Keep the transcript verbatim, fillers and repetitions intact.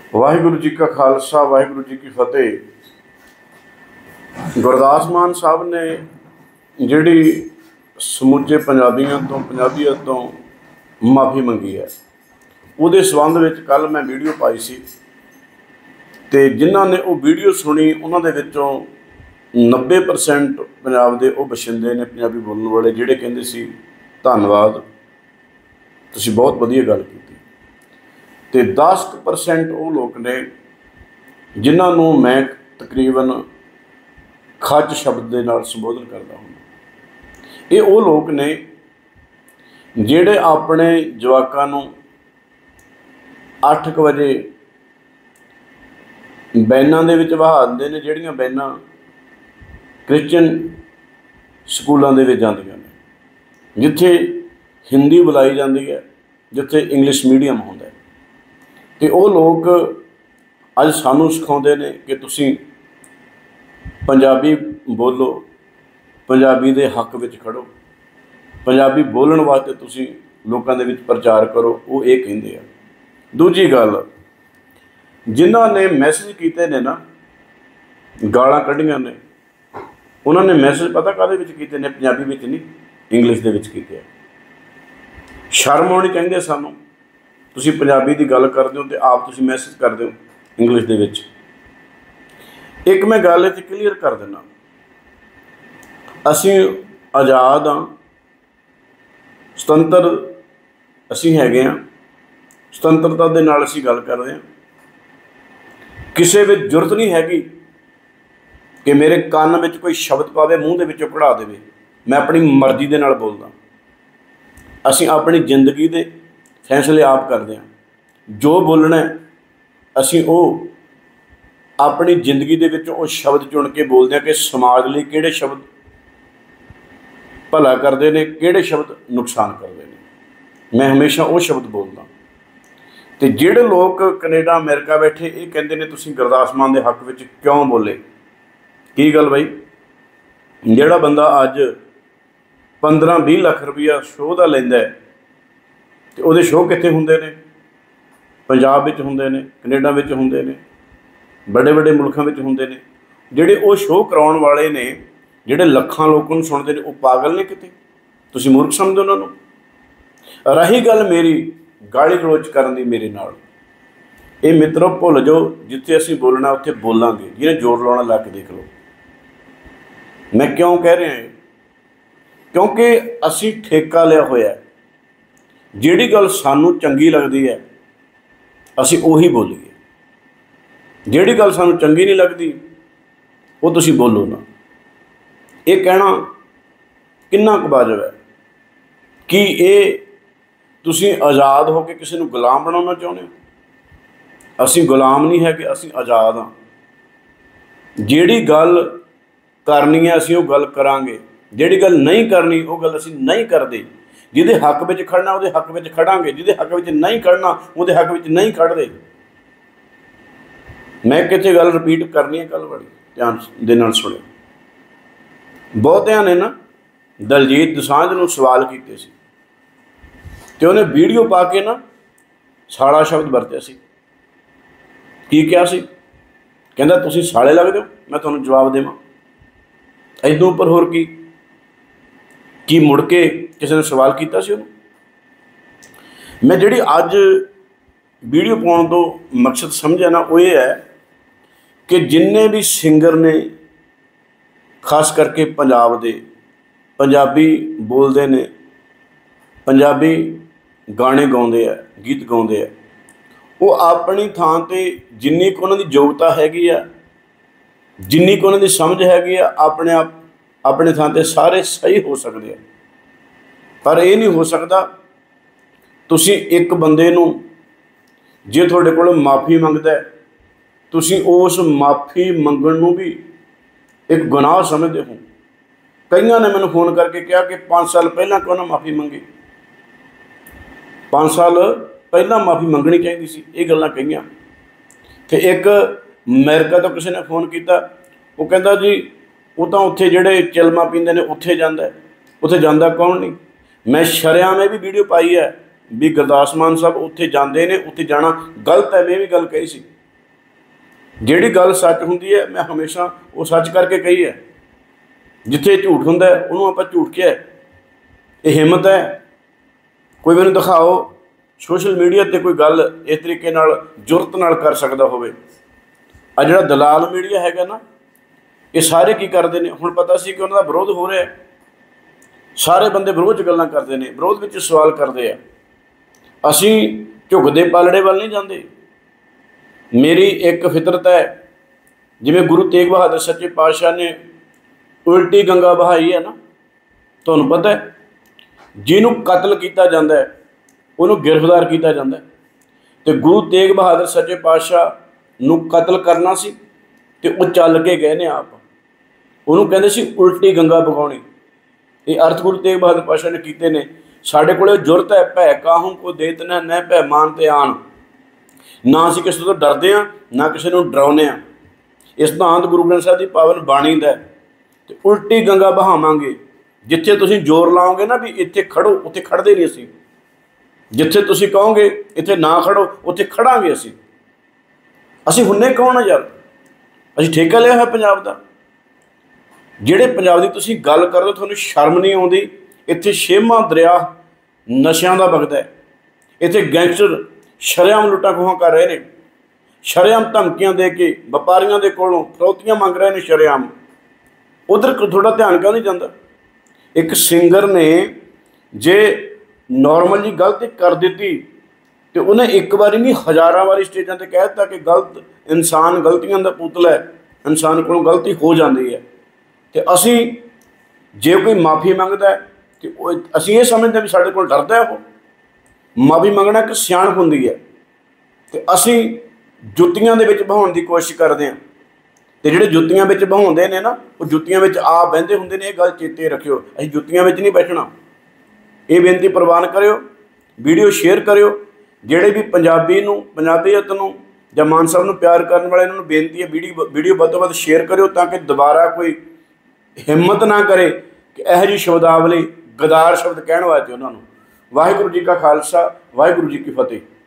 वाहिगुरू जी का खालसा वाहिगुरू जी की फतेह। गुरदास मान साहब ने जिहड़ी समूचे पंजाबियों तो पंजाबीयत तो माफ़ी मंगी है, उहदे संबंध विच कल मैं वीडियो पाई सी ते जिन्हां ने वो वीडियो सुनी उन्हां दे विचों नब्बे परसेंट पंजाब दे वो बशिंदे ने पंजाबी बोलण वाले जिहड़े कहंदे सी धन्नवाद, तुसीं बहुत वधिया गल कीती। तो दस परसेंट वो लोग ने जिन्होंने मैं तकरीबन खज शब्द के नाल संबोधन करता हूँ। ये वो लोग ने जिहड़े अपने जवाकां नूं अठ क बजे बैनां दे विच बहा दिंदे ने, जिहड़ियां बैनां क्रिश्चन स्कूलों दे विच जांदियां ने, जिथे हिंदी बुलाई जाती है, जिथे इंग्लिश मीडियम हुंदा है। तो वो लोग अज सानू सिखाते हैं कि तुसी पंजाबी बोलो, पंजाबी दे हक विच खड़ो, पंजाबी बोलण वास्ते तुसी लोकां दे विच प्रचार करो। वो ये कहंदे आ। दूजी गल, जिन्हां ने मैसेज कीते ने ना, गालां कढ़ियां ने, उन्होंने मैसेज पता काहदे विच कीते ने? पंजाबी विच नहीं, इंग्लिश दे विच कीते। शर्म आउणी चाहिदी सानू। तुसीं पंजाबी की गल करदे हो तो आप तुसीं मैसेज करदे हो इंग्लिश दे विच। एक मैं गल इत्थे क्लीयर कर देना, असीं आज़ाद हाँ, सुतंत्र असीं हैगे हाँ, सुतंत्रता दे नाल असीं गल करदे हां। किसे विच जुरत नहीं हैगी कि मेरे कान विच कोई शब्द पावे, मूँह दे विचों कढ़ा देवे। मैं अपनी मर्जी दे नाल बोलदा। असीं अपनी जिंदगी दे फैसले आप करते हैं। जो बोलना असी वो अपनी जिंदगी दे विचों वो शब्द चुन के बोलते हैं कि समाज लिए किहड़े शब्द भला करते हैं, किहड़े शब्द नुकसान करते हैं। मैं हमेशा वो शब्द बोलदा। तो जिहड़े लोग कनेडा अमेरिका बैठे ये कहते हैं तुसीं गुरदास मान दे हक विच क्यों बोले? की गल बई, जिहड़ा बंदा अज पंद्रह भी लख रुपया शो का लैंदा है तो वो शो कित्थे हुंदे ने? पंजाब विच हुंदे ने, कनेडा विच हुंदे ने, बड़े बड़े मुल्कों विच हुंदे ने। जिहड़े वो शो कराउण वाले ने, जिहड़े लखां लोकां नूं सुणदे ने, वो पागल ने किते? तुसीं मूर्ख समझदे उन्हां नूं? रही गल मेरी गाली गलोच करन दी मेरे नाल, ये मित्रों भुल जाओ। जिथे असीं बोलना उत्थे बोलांगे, जिहने जोर लाउणा ला के देख लो। मैं क्यों कह रहा है? क्योंकि असीं ठेका लिया होया, जिहड़ी गल सानू चंगी लगती है असी उही बोलीए, जिहड़ी गल सानू चंगी नहीं लगती वो तुसीं बोलो ना। ये कहना किन्ना क वाजिब है? कि ये तुसीं आज़ाद हो के किसी नूं गुलाम बनाउणा चाहुंदे हो? असीं गुलाम नहीं है कि असीं आज़ाद हाँ। जिहड़ी गल करनी है असीं वो गल करांगे, जिहड़ी गल नहीं करनी वो गल असीं नहीं करदे। जिहदे हक विच खड़ना उहदे हक विच खड़ांगे, जिहदे हक विच नहीं खड़ना उहदे हक विच नहीं खड़दे। मैं किथे गल रिपीट करनी है, कल बड़ी ध्यान दे नाल सुणिओ। बहुतिआं ने ना दलजीत दोसांझ नूं सवाल कीते सी ते उहने वीडियो पा के ना साड़ा शब्द वरतिआ सी। की कहा सी? कहंदा तुसीं साले लगदे हो, मैं तुहानूं जवाब देवां। इदों उपर होर की की मुड़ के किसी ने सवाल किया सी उन्होंने। मैं जिहड़ी अज वीडियो पाउण तो मकसद समझिआ ना, वो ये है कि जिन्ने भी सिंगर ने खास करके पंजाब दे पंजाबी बोलते ने, पंजाबी गाने गाउंदे आ, गीत गाउंदे आ, वो अपनी थां ते जिन्नी क उन्हां दी योग्यता हैगी आ, जिन्नी क उन्हां दी समझ हैगी आ, अपने आप अपने थां ते सारे सही हो सकते हैं। पर यह नहीं हो सकता तुसीं एक बंदे नूं जे तुहाडे कोल माफ़ी मंगदा है, तुसीं उस माफ़ी मंगण नूं भी एक गुनाह समझदे हो। कईयां ने मैनूं फोन करके कहा कि पाँच साल पहलां क्यों ना माफ़ी मंगी, पाँच साल पहलां माफ़ी मंगनी चाहिए सी, ये गल्लां कईयां। ते एक अमेरिका तो किसी ने फोन किया, वो कहता जी वो तो उत्थे जिहड़े चिलमा पींदे ने उत्थे जांदा है, उत्थे जांदा कौन नहीं। मैं शरेआम भी वीडियो पाई है भी गुरदास मान साहब उत्थे जाते हैं, उत्थे जाना गलत है। मैं भी गल कही सी ਜਿਹੜੀ ਗੱਲ ਸੱਚ ਹੁੰਦੀ ਹੈ ਮੈਂ ਹਮੇਸ਼ਾ ਉਹ ਸੱਚ ਕਰਕੇ ਕਹੀ ਹੈ। ਜਿੱਥੇ ਝੂਠ ਹੁੰਦਾ ਉਹਨੂੰ ਆਪਾਂ ਝੂਠ ਕਿਹਾ। ਇਹ ਹਿੰਮਤ ਹੈ। ਕੋਈ ਮੈਨੂੰ ਦਿਖਾਓ ਸੋਸ਼ਲ ਮੀਡੀਆ 'ਤੇ ਕੋਈ ਗੱਲ ਇਸ ਤਰੀਕੇ ਨਾਲ ਜੁਰਤ ਨਾਲ ਕਰ ਸਕਦਾ ਹੋਵੇ। ਆ ਜਿਹੜਾ ਦਲਾਲ ਮੀਡੀਆ ਹੈਗਾ ਨਾ, ਇਹ ਸਾਰੇ ਕੀ ਕਰਦੇ ਨੇ, ਹੁਣ ਪਤਾ ਸੀ ਕਿ ਉਹਨਾਂ ਦਾ ਵਿਰੋਧ ਹੋ ਰਿਹਾ, ਸਾਰੇ ਬੰਦੇ ਵਿਰੋਧ 'ਚ ਗੱਲਾਂ ਕਰਦੇ ਨੇ, ਵਿਰੋਧ ਵਿੱਚ ਸਵਾਲ ਕਰਦੇ ਆ। ਅਸੀਂ ਝੁਕਦੇ ਪਾਲੜੇ ਵੱਲ ਨਹੀਂ ਜਾਂਦੇ। ਮੇਰੀ ਇੱਕ ਫਿਤਰਤ ਹੈ, ਜਿਵੇਂ ਗੁਰੂ ਤੇਗ ਬਹਾਦਰ ਸੱਚੇ ਪਾਤਸ਼ਾਹ ਨੇ ਉਲਟੀ ਗੰਗਾ ਬਹਾਈ ਹੈ ਨਾ, ਤੁਹਾਨੂੰ ਪਤਾ ਹੈ, ਜਿਹਨੂੰ ਕਤਲ ਕੀਤਾ ਜਾਂਦਾ ਹੈ ਉਹਨੂੰ ਗ੍ਰਿਫਤਾਰ ਕੀਤਾ ਜਾਂਦਾ ਹੈ। ਅਤੇ ਗੁਰੂ ਤੇਗ ਬਹਾਦਰ ਸੱਚੇ ਪਾਤਸ਼ਾਹ ਨੂੰ ਕਤਲ ਕਰਨਾ ਸੀ ਅਤੇ ਉਹ ਚੱਲ ਕੇ ਗਏ ਨੇ ਆਪ, ਉਹਨੂੰ ਕਹਿੰਦੇ ਸੀ ਉਲਟੀ ਗੰਗਾ ਵਗਾਉਣੀ। ਇਹ ਅਰਥ ਗੁਰੂ ਤੇਗ ਬਹਾਦਰ ਪਾਤਸ਼ਾਹ ਨੇ ਕੀਤੇ ਨੇ। ਸਾਡੇ ਕੋਲ ਜੁਰਤ ਹੈ, ਭੈ ਕਾਹੂ ਕੋ ਦੇਤ ਨਾ ਨਹਿ ਭੈ ਮਾਨ ਤੇ ਆਣ। ਨਾ ਅਸੀਂ ਕਿਸੇ ਤੋਂ ਡਰਦੇ ਹਾਂ, ਨਾ ਕਿਸੇ ਨੂੰ ਡਰਾਉਂਦੇ ਹਾਂ। ਇਸ ਸਿਧਾਂਤ ਗੁਰੂ ਗ੍ਰੰਥ ਸਾਹਿਬ ਦੀ ਪਾਵਨ ਬਾਣੀ ਦਾ। ਅਤੇ ਉਲਟੀ ਗੰਗਾ ਬਹਾਵਾਂਗੇ। ਜਿੱਥੇ ਤੁਸੀਂ ਜ਼ੋਰ ਲਾਓਗੇ ਨਾ ਵੀ ਇੱਥੇ ਖੜੋ, ਉੱਥੇ ਖੜ੍ਹਦੇ ਨਹੀਂ ਅਸੀਂ। ਜਿੱਥੇ ਤੁਸੀਂ ਕਹੋਗੇ ਇੱਥੇ ਨਾ ਖੜੋ, ਉੱਥੇ ਖੜਾਂਗੇ ਅਸੀਂ। ਅਸੀਂ ਹੁੰਨੇ ਕੌਣ ਆ ਯਾਰ? ਅਸੀਂ ਠੇਕਾ ਲਿਆ ਹੋਇਆ ਪੰਜਾਬ ਦਾ। ਜਿਹੜੇ ਪੰਜਾਬ ਦੀ ਤੁਸੀਂ ਗੱਲ ਕਰਦੇ ਤੁਹਾਨੂੰ ਸ਼ਰਮ ਨਹੀਂ ਆਉਂਦੀ? ਇੱਥੇ ਛੇਵਾਂ ਦਰਿਆ ਨਸ਼ਿਆਂ ਦਾ ਵਗਦਾ ਹੈ। ਇੱਥੇ ਗੈਂਗਸਟਰ ਸ਼ਰੇਆਮ ਲੁੱਟਾਂ ਖੋਹਾਂ ਕਰ ਰਹੇ ਨੇ, ਸ਼ਰੇਆਮ ਧਮਕੀਆਂ ਦੇ ਕੇ ਵਪਾਰੀਆਂ ਦੇ ਕੋਲੋਂ ਫਰੌਤੀਆਂ ਮੰਗ ਰਹੇ ਨੇ ਸ਼ਰੇਆਮ। ਉੱਧਰ ਥੋੜ੍ਹਾ ਧਿਆਨ ਕਿਉਂ ਨਹੀਂ ਜਾਂਦਾ? ਇੱਕ ਸਿੰਗਰ ਨੇ ਜੇ ਨੋਰਮਲ ਜੀ ਗਲਤੀ ਕਰ ਦਿੱਤੀ ਅਤੇ ਉਹਨੇ ਇੱਕ ਵਾਰੀ ਨਹੀਂ ਹਜ਼ਾਰਾਂ ਵਾਰੀ ਸਟੇਜਾਂ 'ਤੇ ਕਹਿ ਦਿੱਤਾ ਕਿ ਗਲਤ ਇਨਸਾਨ ਗਲਤੀਆਂ ਦਾ ਪੁਤਲਾ ਹੈ, ਇਨਸਾਨ ਕੋਲੋਂ ਗਲਤੀ ਹੋ ਜਾਂਦੀ ਹੈ। ਅਤੇ ਅਸੀਂ ਜੇ ਕੋਈ ਮਾਫੀ ਮੰਗਦਾ ਅਤੇ ਉਹ ਅਸੀਂ ਇਹ ਸਮਝਦੇ ਵੀ ਸਾਡੇ ਕੋਲ ਡਰਦਾ ਉਹ। ਮਾਫੀ ਮੰਗਣਾ ਇੱਕ ਸਿਆਣਪ ਹੁੰਦੀ ਹੈ। ਅਤੇ ਅਸੀਂ ਜੁੱਤੀਆਂ ਦੇ ਵਿੱਚ ਬਹਾਉਣ ਦੀ ਕੋਸ਼ਿਸ਼ ਕਰਦੇ ਹਾਂ। ਅਤੇ ਜਿਹੜੇ ਜੁੱਤੀਆਂ ਵਿੱਚ ਬਹਾਉਂਦੇ ਨੇ ਨਾ, ਉਹ ਜੁੱਤੀਆਂ ਵਿੱਚ ਆ ਬਹਿੰਦੇ ਹੁੰਦੇ ਨੇ। ਇਹ ਗੱਲ ਚੇਤੇ ਰੱਖਿਓ, ਅਸੀਂ ਜੁੱਤੀਆਂ ਵਿੱਚ ਨਹੀਂ ਬੈਠਣਾ। ਇਹ ਬੇਨਤੀ ਪ੍ਰਵਾਨ ਕਰਿਓ, ਵੀਡੀਓ ਸ਼ੇਅਰ ਕਰਿਓ। ਜਿਹੜੇ ਵੀ ਪੰਜਾਬੀ ਨੂੰ, ਪੰਜਾਬੀਅਤ ਨੂੰ ਜਾਂ ਮਾਨ ਸਾਹਿਬ ਨੂੰ ਪਿਆਰ ਕਰਨ ਵਾਲੇ, ਇਹਨਾਂ ਨੂੰ ਬੇਨਤੀ ਹੈ ਵੀਡੀਓ ਵੀਡੀਓ ਵੱਧ ਤੋਂ ਵੱਧ ਸ਼ੇਅਰ ਕਰਿਓ, ਤਾਂ ਕਿ ਦੁਬਾਰਾ ਕੋਈ ਹਿੰਮਤ ਨਾ ਕਰੇ ਕਿ ਇਹੋ ਜਿਹੀ ਸ਼ਬਦਾਵਲੀ, ਗਦਾਰ ਸ਼ਬਦ ਕਹਿਣ ਵਾਸਤੇ ਉਹਨਾਂ ਨੂੰ। ਵਾਹਿਗੁਰੂ ਜੀ ਕਾ ਖਾਲਸਾ, ਵਾਹਿਗੁਰੂ ਜੀ ਕੀ ਫਤਿਹ।